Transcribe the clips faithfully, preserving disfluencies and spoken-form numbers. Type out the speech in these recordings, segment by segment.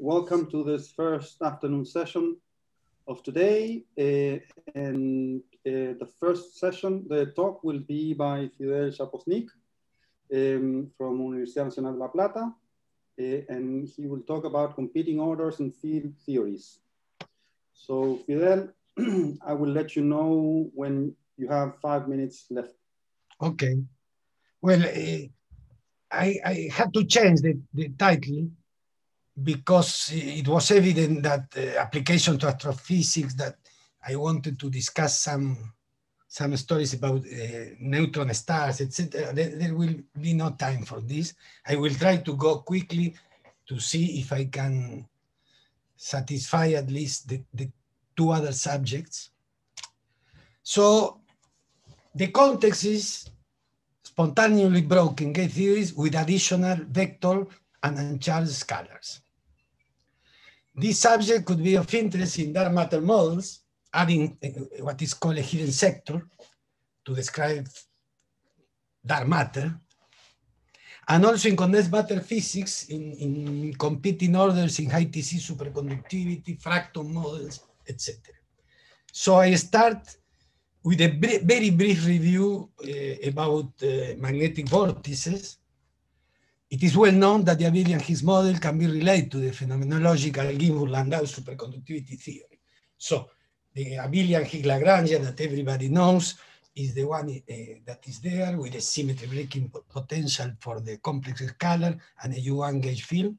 welcome to this first afternoon session of today. Uh, and uh, the first session, the talk will be by Fidel Chaposnik um, from Universidad Nacional de La Plata. Uh, and he will talk about competing orders and field theories. So Fidel, I will let you know when you have five minutes left. Okay. Well, uh, I, I had to change the, the title because it was evident that uh, application to astrophysics, that I wanted to discuss some some stories about uh, neutron stars, et cetera. There, there will be no time for this. I will try to go quickly to see if I can satisfy at least the, the two other subjects. So the context is spontaneously broken gauge theories with additional vector and uncharged scalars. This subject could be of interest in dark matter models, adding what is called a hidden sector to describe dark matter, and also in condensed matter physics, in, in competing orders in high T C superconductivity, fractal models, et cetera. So I start with a br very brief review uh, about uh, magnetic vortices. It is well known that the Abelian-Higgs model can be related to the phenomenological Ginzburg-Landau superconductivity theory. So the Abelian-Higgs Lagrangian that everybody knows is the one uh, that is there with a symmetry breaking potential for the complex scalar and a U one gauge field.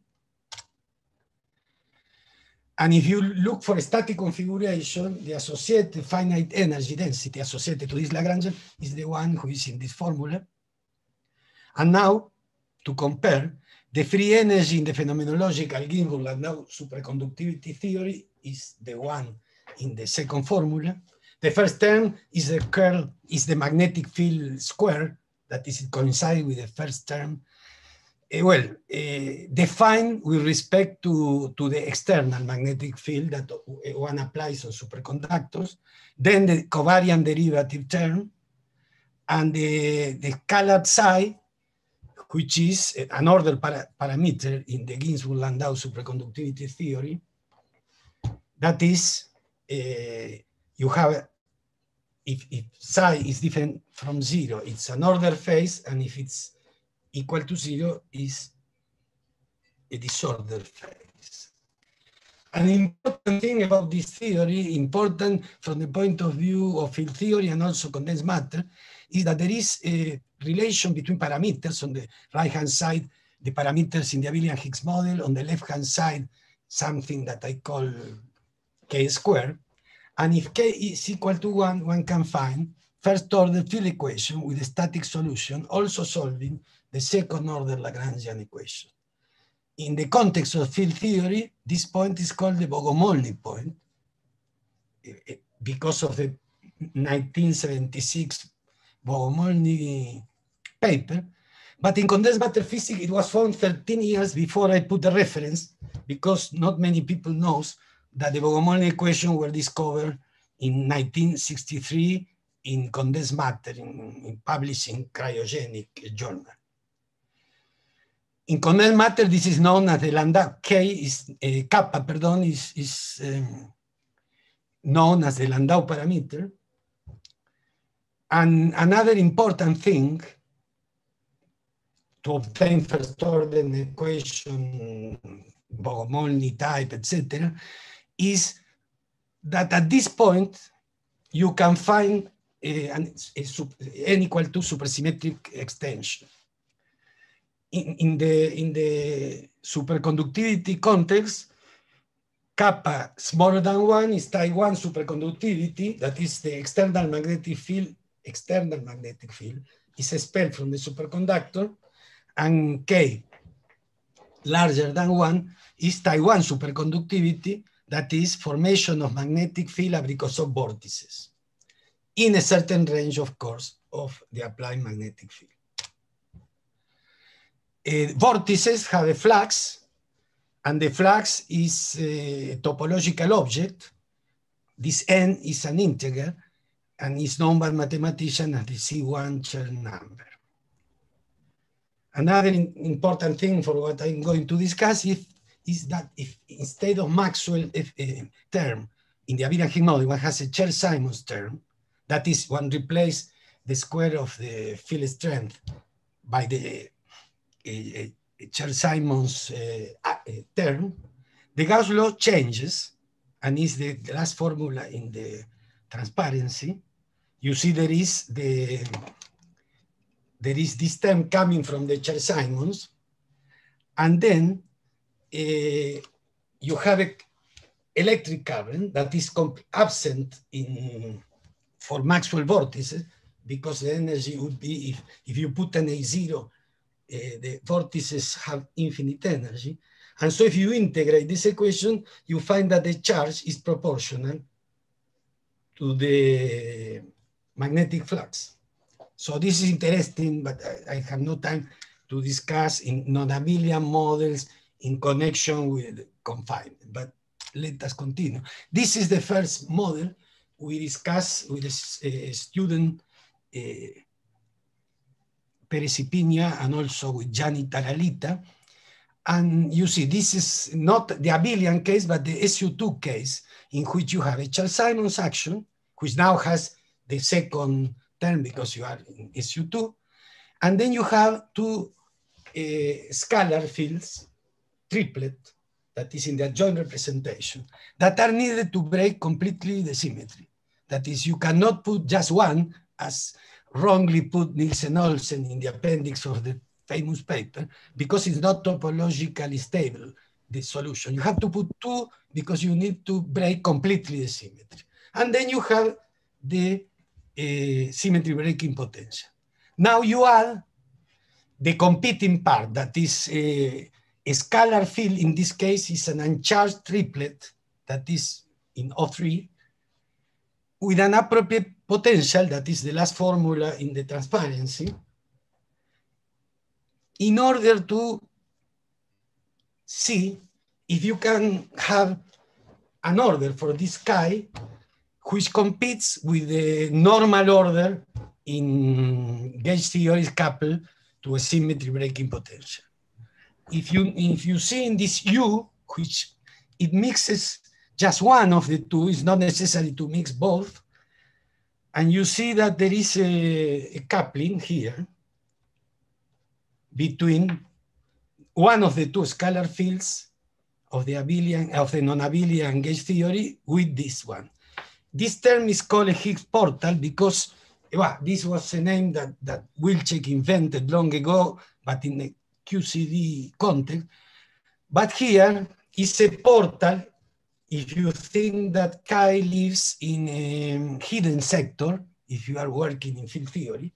And if you look for a static configuration, the associated finite energy density associated to this Lagrangian is the one who is in this formula. And now, to compare, the free energy in the phenomenological Ginzburg-Landau superconductivity theory is the one in the second formula. The first term is the curl, is the magnetic field square, that is coincide with the first term. Uh, well, uh, defined with respect to, to the external magnetic field that one applies on superconductors, then the covariant derivative term, and the, the scalar psi, which is an order para, parameter in the Ginzburg-Landau superconductivity theory. That is, uh, you have, if, if psi is different from zero, it's an order phase, and if it's equal to zero, is a disorder phase. An important thing about this theory, important from the point of view of field theory and also condensed matter, is that there is a relation between parameters. On the right-hand side, the parameters in the Abelian-Higgs model. On the left-hand side, something that I call k squared. And if k is equal to one, one can find first-order field equation with a static solution, also solving the second-order Lagrangian equation. In the context of field theory, this point is called the Bogomolny point because of the nineteen seventy-six Bogomolny paper. But in condensed matter physics, it was found thirteen years before I put the reference, because not many people knows that the Bogomolny equations were discovered in nineteen sixty-three in condensed matter, in, in published in cryogenic journal. In condensed matter, this is known as the lambda k is uh, kappa, pardon, is, is um, known as the Landau parameter. And another important thing to obtain first order equation, Bogomolny type, et cetera, is that at this point you can find a, an, a, n equal to supersymmetric extension. In, in, the, in the superconductivity context, kappa smaller than one is type one superconductivity, that is the external magnetic field, external magnetic field is expelled from the superconductor, and k larger than one is type one superconductivity, that is formation of magnetic field because of vortices, in a certain range, of course, of the applied magnetic field. Uh, vortices have a flux, and the flux is a topological object. This n is an integer, and is known by mathematicians as the C one Chern number. Another important thing for what I'm going to discuss is is that if instead of Maxwell if, uh, term in the abelian model, one has a Chern-Simons term, that is, one replace the square of the field strength by the uh, uh, Chern-Simons uh, uh, term, the Gauss law changes, and is the, the last formula in the transparency. You see there is the there is this term coming from the Chern-Simons, and then uh, you have an electric current that is absent in for Maxwell vortices, because the energy would be, if, if you put an A zero, uh, the vortices have infinite energy. And so if you integrate this equation, you find that the charge is proportional to the magnetic flux. So this is interesting, but I, I have no time to discuss in non-abelian models in connection with confinement, but let us continue. This is the first model we discussed with a, a student, uh, Perez y Piña, and also with Gianni Taralita. And you see, this is not the abelian case, but the S U two case, in which you have a Chern-Simons action, which now has the second term because you are in S U two. And then you have two uh, scalar fields, triplet, that is in the adjoint representation, that are needed to break completely the symmetry. That is, you cannot put just one, as wrongly put Nielsen Olsen in the appendix of the famous paper, because it's not topologically stable, the solution. You have to put two because you need to break completely the symmetry. And then you have the uh, symmetry breaking potential. Now you add the competing part, that is uh, a scalar field. In this case is an uncharged triplet that is in O three with an appropriate potential, that is the last formula in the transparency, in order to see if you can have an order for this chi which competes with the normal order in gauge theory coupled to a symmetry breaking potential. If you, if you see in this U, which it mixes just one of the two, it's not necessary to mix both, and you see that there is a, a coupling here between one of the two scalar fields of the abelian, of the non-abelian gauge theory with this one. This term is called a Higgs portal because well, this was a name that, that Wilczek invented long ago, but in a Q C D context. But here is a portal if you think that chi lives in a hidden sector, if you are working in field theory,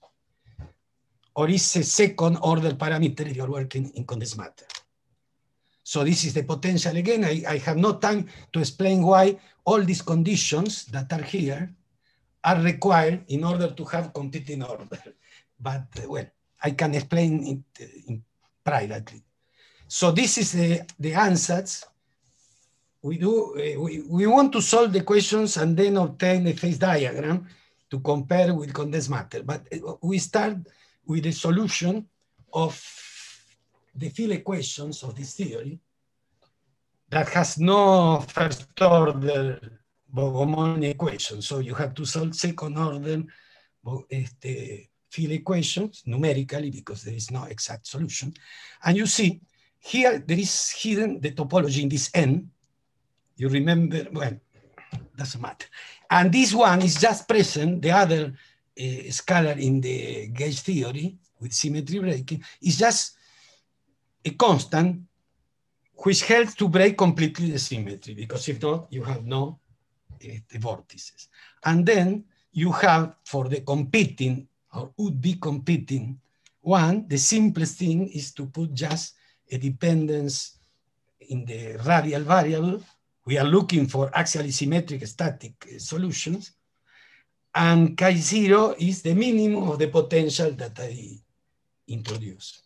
or is a second order parameter if you're working in condensed matter. So this is the potential. Again, I, I have no time to explain why all these conditions that are here are required in order to have competing order. But uh, well, I can explain it uh, in privately. So this is the, the ansatz. We do, uh, we, we want to solve the questions and then obtain a phase diagram to compare with condensed matter. But uh, we start with the solution of the field equations of this theory that has no first order Bogomolny equation. So you have to solve second order este, field equations numerically because there is no exact solution. And you see here there is hidden the topology in this N. You remember, well, doesn't matter. And this one is just present, the other uh, scalar in the gauge theory with symmetry breaking is just a constant which helps to break completely the symmetry, because if not, you have no uh, the vortices. And then you have for the competing or would be competing one, the simplest thing is to put just a dependence in the radial variable. We are looking for axially symmetric static uh, solutions. And chi zero is the minimum of the potential that I introduced.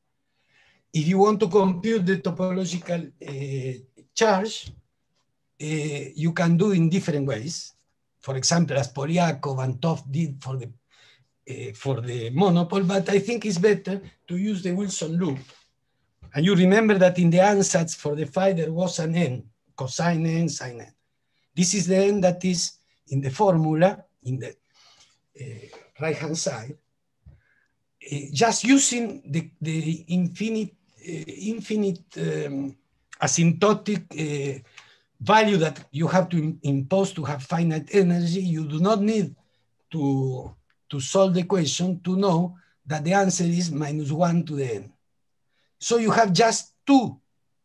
If you want to compute the topological uh, charge, uh, you can do in different ways. For example, as Polyakov and Toft did for the, uh, for the monopole, but I think it's better to use the Wilson loop And you remember that in the ansatz for the phi, there was an n, cosine n, sine n. This is the n that is in the formula, in the uh, right-hand side, uh, just using the, the infinite, uh, infinite um, asymptotic uh, value that you have to impose to have finite energy. You do not need to, to solve the equation to know that the answer is minus one to the n. So you have just two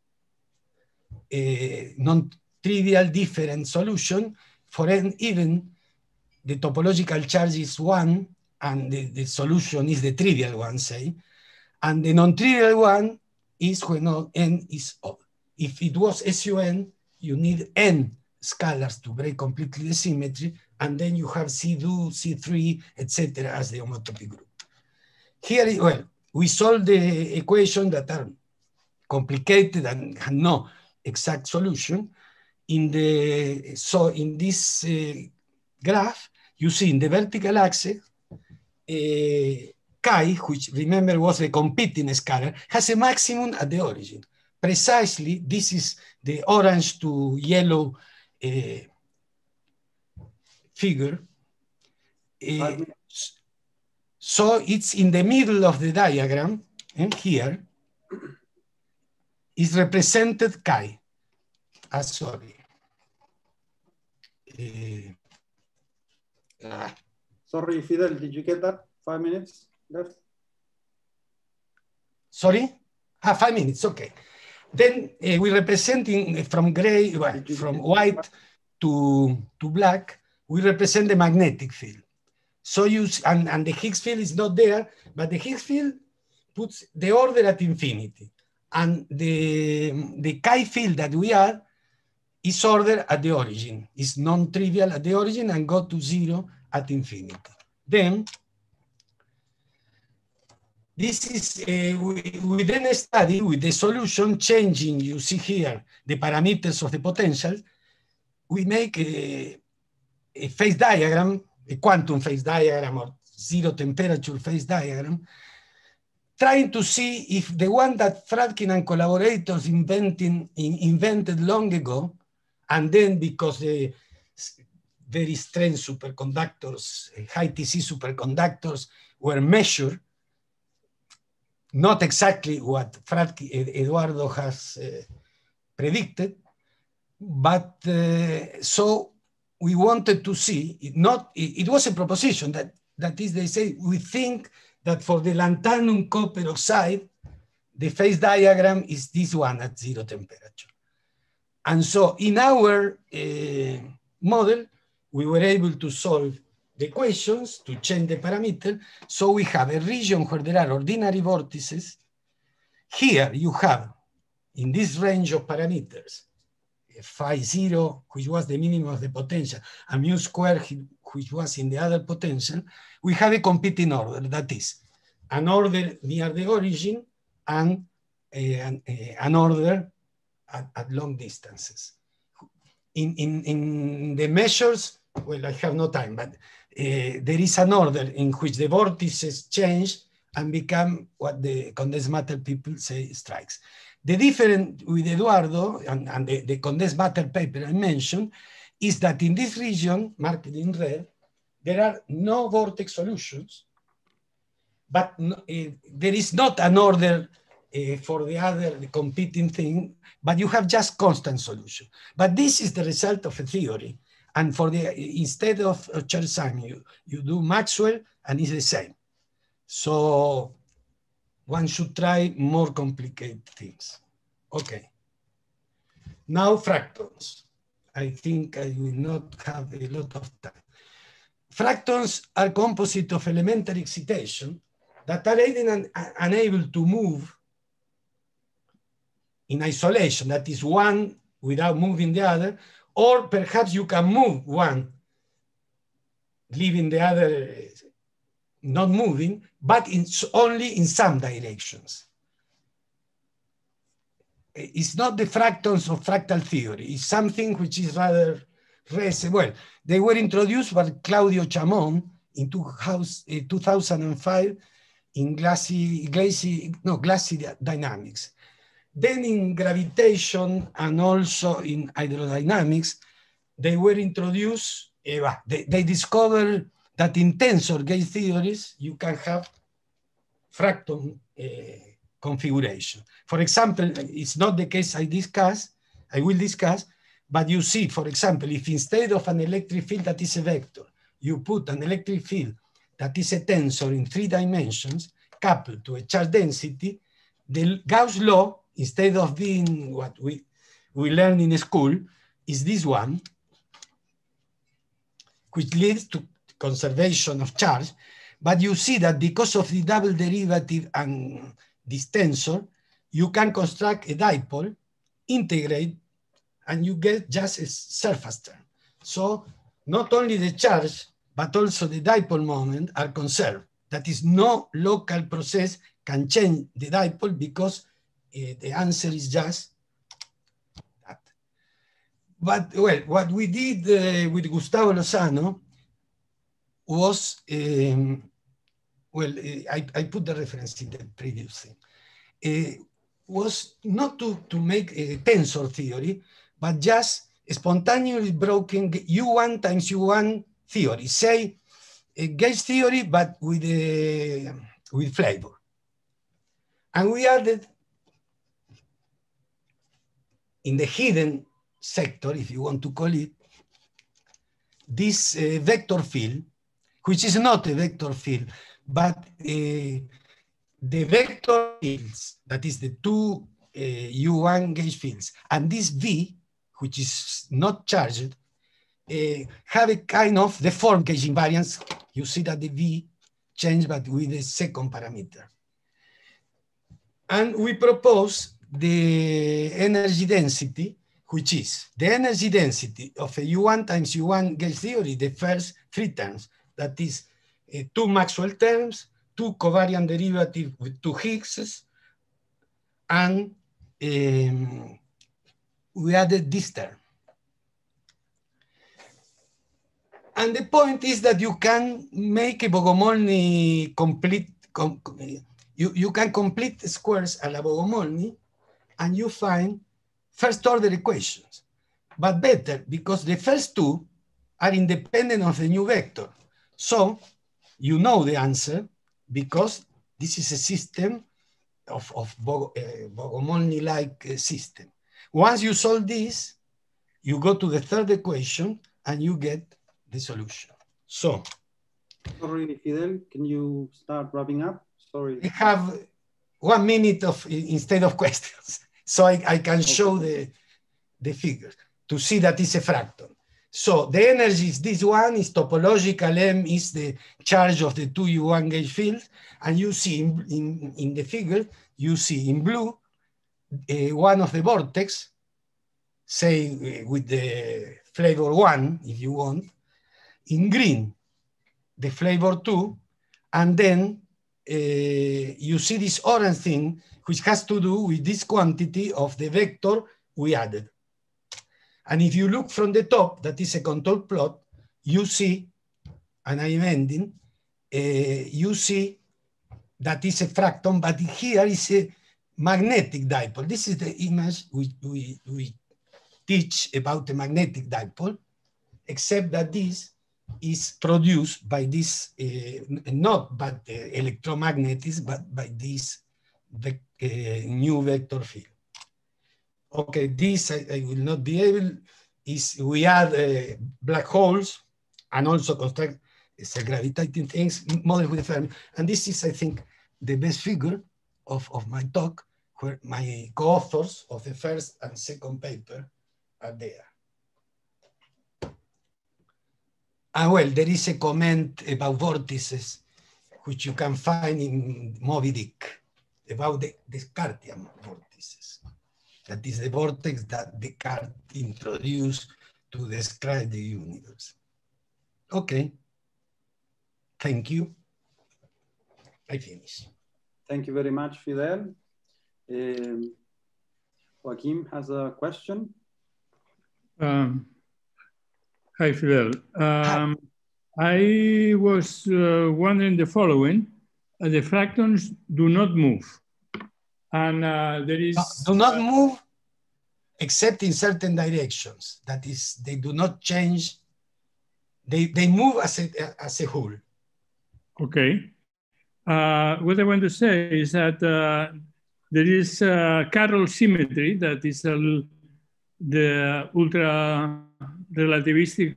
uh, non-trivial different solutions for n even the topological charge is one and the, the solution is the trivial one, say, and the non-trivial one is when n is odd. If it was S U N, you need n scalars to break completely the symmetry, and then you have C two, C three, et cetera as the homotopy group. Here, well, we solve the equation that are complicated and have no exact solution. In the so in this uh, graph, you see in the vertical axis, uh, chi, which remember was the competing scalar, has a maximum at the origin. Precisely, this is the orange to yellow uh, figure. Uh, so it's in the middle of the diagram, and here is represented chi. Ah, sorry. Uh, ah. Sorry, Fidel, did you get that? Five minutes left? Sorry? Ah, five minutes, okay. Then uh, we representing from gray, well, from white to, to black, we represent the magnetic field. So you, and, and the Higgs field is not there, but the Higgs field puts the order at infinity. And the, the chi field that we are is ordered at the origin. It's non-trivial at the origin and go to zero at infinity. Then, this is, uh, we, we then study with the solution changing, you see here, the parameters of the potential. We make a, a phase diagram, a quantum phase diagram or zero temperature phase diagram, trying to see if the one that Fradkin and collaborators inventing, in, invented long ago, and then because the very strange superconductors, high T C superconductors were measured, not exactly what Fradkin, Eduardo has uh, predicted, but uh, so we wanted to see, it, not, it, it was a proposition that, that is, they say, we think that for the lanthanum copper oxide, the phase diagram is this one at zero temperature. And so in our uh, model, we were able to solve the equations to change the parameter. So we have a region where there are ordinary vortices. Here you have, in this range of parameters, phi zero, which was the minimum of the potential, and mu squared, which was in the other potential, we have a competing order, that is, an order near the origin and a, an, a, an order at, at long distances. In, in, in the measures, well, I have no time, but uh, there is an order in which the vortices change and become what the condensed matter people say strikes. The difference with Eduardo and, and the, the condensed matter paper I mentioned is that in this region, marked in red, there are no vortex solutions, but no, uh, there is not an order uh, for the other the competing thing, but you have just constant solution. But this is the result of a theory. And for the, instead of uh, Cher-Simon, you, you do Maxwell and it's the same. So one should try more complicated things. Okay. Now fractons. I think I will not have a lot of time. Fractons are composite of elementary excitation that are un unable to move in isolation, that is one without moving the other, or perhaps you can move one, leaving the other not moving, but in, only in some directions. It's not the fractons of fractal theory. It's something which is rather recent. Well, they were introduced by Claudio Chamon in two thousand five in glassy, glassy, no, glassy dynamics. Then in gravitation and also in hydrodynamics, they were introduced, uh, they, they discovered that in tensor gauge theories, you can have fractal uh, configuration. For example, it's not the case I discuss, I will discuss, but you see, for example, if instead of an electric field that is a vector, you put an electric field that is a tensor in three dimensions, coupled to a charge density, the Gauss law, instead of being what we, we learned in school, is this one, which leads to conservation of charge. But you see that because of the double derivative and this tensor, you can construct a dipole, integrate, and you get just a surface term. So not only the charge, but also the dipole moment are conserved. That is, no local process can change the dipole because uh, the answer is just that. But, well, what we did uh, with Gustavo Lozano was, um, well, uh, I, I put the reference in the previous thing, uh, was not to, to make a tensor theory, but just spontaneously broken U one times U one theory, say a gauge theory, but with, a, with flavor. And we added in the hidden sector, if you want to call it, this uh, vector field, which is not a vector field, but uh, the vector fields, that is the two uh, U one gauge fields, and this V, which is not charged, uh, have a kind of deformed gauge invariance. You see that the V changed, but with the second parameter. And we propose the energy density, which is the energy density of a U one times U one gauge theory, the first three terms, that is uh, two Maxwell terms, two covariant derivatives with two Higgses, and um, we added this term. And the point is that you can make a Bogomolny complete, com, you, you can complete squares a la Bogomolny, and you find first order equations, but better because the first two are independent of the new vector. So you know the answer because this is a system of, of Bog, uh, Bogomolny-like uh, system. Once you solve this, you go to the third equation and you get the solution. So. Sorry, Fidel, can you start wrapping up? Sorry. I have one minute of instead of questions. So I, I can show okay. the, the figures to see that it's a fractal. So the energy is this one, is topological M is the charge of the two U one gauge fields. And you see in, in, in the figure, you see in blue, uh, one of the vortex, say uh, with the flavor one, if you want, in green, the flavor two, and then uh, you see this orange thing, which has to do with this quantity of the vector we added. And if you look from the top, that is a control plot, you see, and I'm ending, uh, you see that is a fracton, but here is a magnetic dipole. This is the image we, we, we teach about a magnetic dipole, except that this is produced by this, uh, not by the electromagnetism, but by this uh, new vector field. Okay, this I, I will not be able, is we add uh, black holes and also construct uh, gravitating things, model with the Fermi. And this is, I think, the best figure of, of my talk, where my co-authors of the first and second paper are there. And well, there is a comment about vortices, which you can find in Moby Dick, about the Descartian vortices. That is the vortex that Descartes introduced to describe the universe. Okay. Thank you. I finish. Thank you very much, Fidel. Um, Joaquim has a question. Um, hi, Fidel. Um, hi. I was uh, wondering the following. Uh, the fractons do not move. and uh, there is... No, do not move except in certain directions. That is, they do not change. They, they move as a, as a whole. Okay. Uh, what I want to say is that uh, there is uh, Carroll symmetry that is uh, the ultra relativistic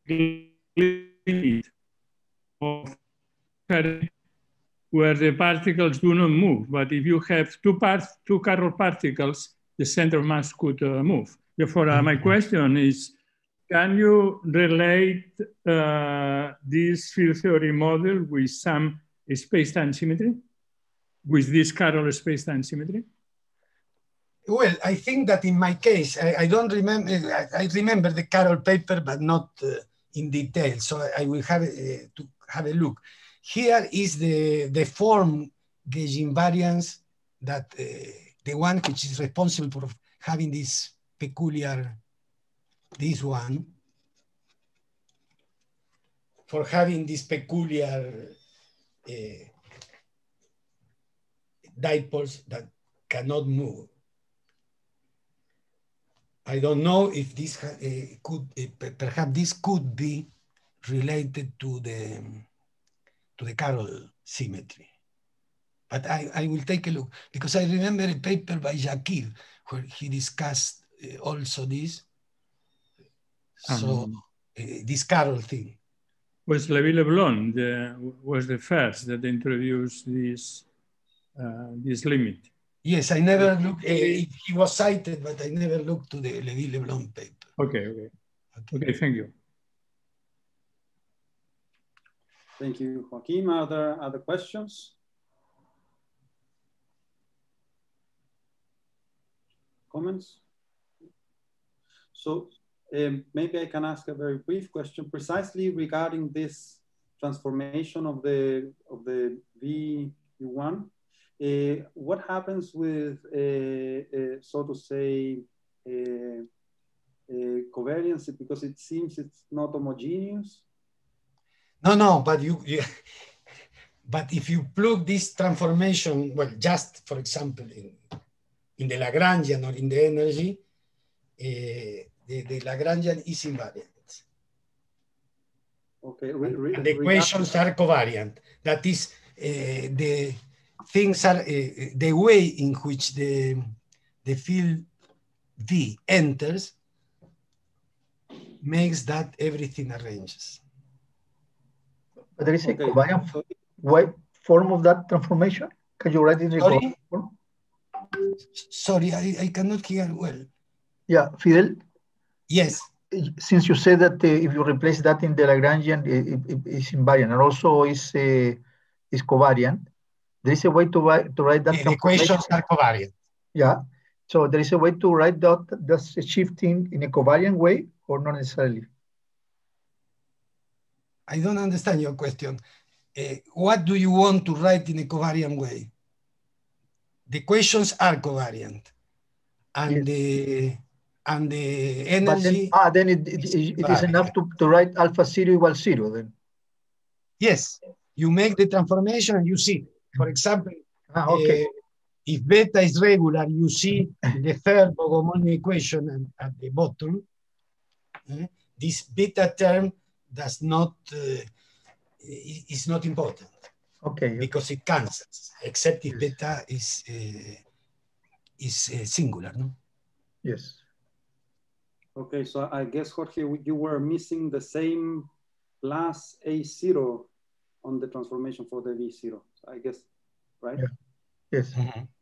limit of where the particles do not move. But if you have two, part, two Carroll particles, the center of mass could uh, move. Therefore, uh, my question is, can you relate uh, this field theory model with some space-time symmetry, with this Carroll space-time symmetry? Well, I think that in my case, I, I don't remember, I, I remember the Carroll paper, but not uh, in detail. So I, I will have uh, to have a look. Here is the, the form gauge invariance that uh, the one which is responsible for having this peculiar, this one, for having this peculiar uh, dipoles that cannot move. I don't know if this uh, could, uh, perhaps this could be related to the, to the Carroll symmetry. But I, I will take a look, because I remember a paper by Jakir where he discussed uh, also this. So Um, uh, this Carroll thing. Was Lévy-Leblond the, was the first that introduced this, uh, this limit. Yes, I never looked, uh, he was cited, but I never looked to the Lévy-Leblond paper. Okay, okay, okay, okay, thank you. Thank you, Joaquin. Are there other questions? Comments? So um, maybe I can ask a very brief question precisely regarding this transformation of the, of the V one. Uh, what happens with, uh, uh, so to say, uh, uh, covariance, because it seems it's not homogeneous? No, no, but you, you but if you plug this transformation, well, just for example, in, in the Lagrangian or in the energy, uh, the, the Lagrangian is invariant. Okay. Re, re, and the equations are covariant. That is, uh, the things are, uh, the way in which the, the field V enters makes that everything arranges. But there is a okay. covariant way form of that transformation. Can you write it in the Sorry? form? Sorry, I, I cannot hear well. Yeah, Fidel? Yes. Since you said that uh, if you replace that in the Lagrangian, it, it, it's invariant and also is uh, is covariant. There is a way to write to write that. The equations are covariant. Yeah. So there is a way to write that that's shifting in a covariant way, or not necessarily. I don't understand your question. Uh, what do you want to write in a covariant way? The equations are covariant, and yes. the and the energy. Then, ah, then it, it, it, it is enough to, to write alpha zero equals zero. Then. Yes, you make the transformation and you see. For example, ah, okay. uh, if beta is regular, you see the third Bogomolny equation at, at the bottom. Uh, this beta term does not uh, is not important. Okay. Because it cancels, except if beta is uh, is uh, singular, no? Yes. Okay, so I guess, Jorge, you were missing the same plus A zero on the transformation for the V zero. I guess, right? Yeah. Yes. Mm-hmm.